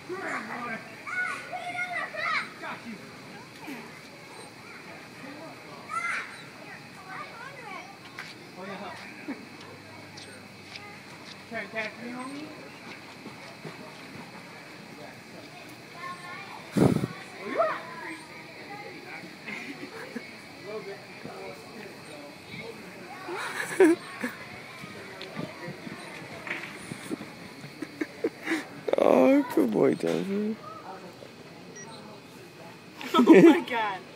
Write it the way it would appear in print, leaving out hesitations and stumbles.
Try to catch me, homie? Oh, good boy, Johnson. Oh my god.